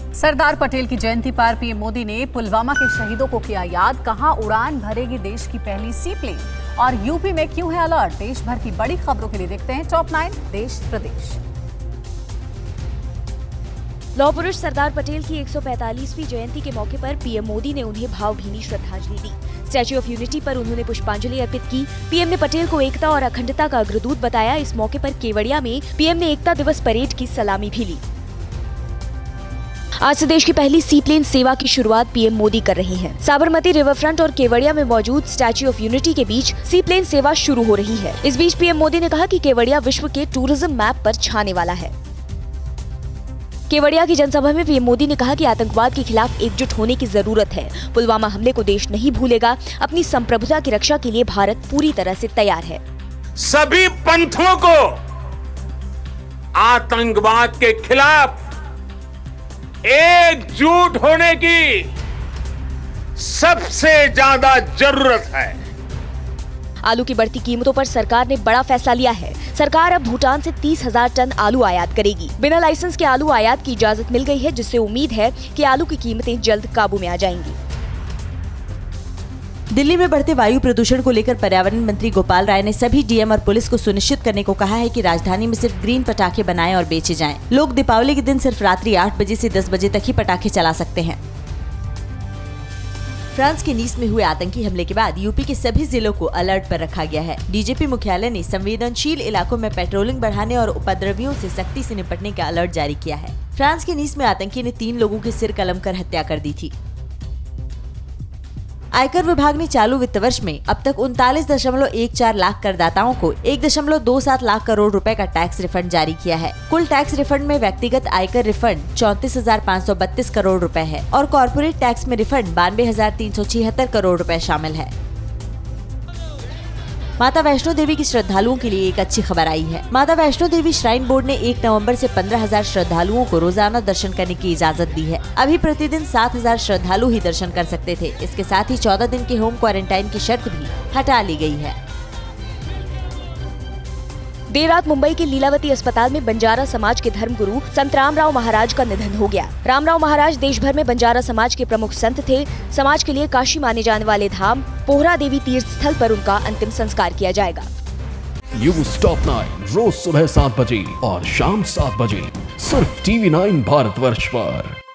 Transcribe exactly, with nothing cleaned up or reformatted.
सरदार पटेल की जयंती पर पीएम मोदी ने पुलवामा के शहीदों को किया याद। कहां उड़ान भरेगी देश की पहली सी प्लेन और यूपी में क्यों है अलर्ट। देश भर की बड़ी खबरों के लिए देखते हैं टॉप नाइन देश प्रदेश। लौह पुरुष सरदार पटेल की एक सौ पैंतालीसवीं जयंती के मौके पर पीएम मोदी ने उन्हें भावभीनी श्रद्धांजलि दी। स्टैच्यू ऑफ यूनिटी पर उन्होंने पुष्पांजलि अर्पित की। पीएम ने पटेल को एकता और अखंडता का अग्रदूत बताया। इस मौके पर केवड़िया में पीएम ने एकता दिवस परेड की सलामी भी ली। आज से देश की पहली सी प्लेन सेवा की शुरुआत पीएम मोदी कर रहे हैं। साबरमती रिवरफ्रंट और केवड़िया में मौजूद स्टैच्यू ऑफ यूनिटी के बीच सी प्लेन सेवा शुरू हो रही है। इस बीच पीएम मोदी ने कहा कि केवड़िया विश्व के टूरिज्म मैप पर छाने वाला है। केवड़िया की जनसभा में पीएम मोदी ने कहा कि आतंकवाद के खिलाफ एकजुट होने की जरूरत है। पुलवामा हमले को देश नहीं भूलेगा। अपनी संप्रभुता की रक्षा के लिए भारत पूरी तरह से तैयार है। सभी पंथों को आतंकवाद के खिलाफ एकजुट होने की सबसे ज्यादा जरूरत है। आलू की बढ़ती कीमतों पर सरकार ने बड़ा फैसला लिया है। सरकार अब भूटान से तीस हजार टन आलू आयात करेगी। बिना लाइसेंस के आलू आयात की इजाजत मिल गई है, जिससे उम्मीद है कि आलू की कीमतें जल्द काबू में आ जाएंगी। दिल्ली में बढ़ते वायु प्रदूषण को लेकर पर्यावरण मंत्री गोपाल राय ने सभी डीएम और पुलिस को सुनिश्चित करने को कहा है कि राजधानी में सिर्फ ग्रीन पटाखे बनाएं और बेचे जाएं। लोग दीपावली के दिन सिर्फ रात्रि आठ बजे से दस बजे तक ही पटाखे चला सकते हैं। फ्रांस के नीस में हुए आतंकी हमले के बाद यूपी के सभी जिलों को अलर्ट पर रखा गया है। डीजीपी मुख्यालय ने संवेदनशील इलाकों में पेट्रोलिंग बढ़ाने और उपद्रवियों से सख्ती से निपटने का अलर्ट जारी किया है। फ्रांस के नीस में आतंकी ने तीन लोगों के सिर कलम कर हत्या कर दी थी। आयकर विभाग ने चालू वित्त वर्ष में अब तक उनतालीस दशमलव एक चार लाख करदाताओं को एक दशमलव दो सात लाख करोड़ रुपए का टैक्स रिफंड जारी किया है। कुल टैक्स रिफंड में व्यक्तिगत आयकर रिफंड चौंतीस हजार पाँच सौ बत्तीस करोड़ रुपए है और कॉर्पोरेट टैक्स में रिफंड बानवे हजार तीन सौ छिहत्तर करोड़ रुपए शामिल है। माता वैष्णो देवी की श्रद्धालुओं के लिए एक अच्छी खबर आई है। माता वैष्णो देवी श्राइन बोर्ड ने एक नवंबर से पंद्रह हजार श्रद्धालुओं को रोजाना दर्शन करने की इजाजत दी है। अभी प्रतिदिन सात हजार श्रद्धालु ही दर्शन कर सकते थे। इसके साथ ही चौदह दिन के होम क्वारंटाइन की शर्त भी हटा ली गई है। देर रात मुंबई के लीलावती अस्पताल में बंजारा समाज के धर्मगुरु संत रामराव महाराज का निधन हो गया। रामराव महाराज देश भर में बंजारा समाज के प्रमुख संत थे। समाज के लिए काशी माने जाने वाले धाम पोहरा देवी तीर्थ स्थल पर उनका अंतिम संस्कार किया जाएगा। न्यूज़ टॉप नाइन रोज सुबह सात बजे और शाम सात बजे सिर्फ टीवी नाइन भारतवर्ष पर।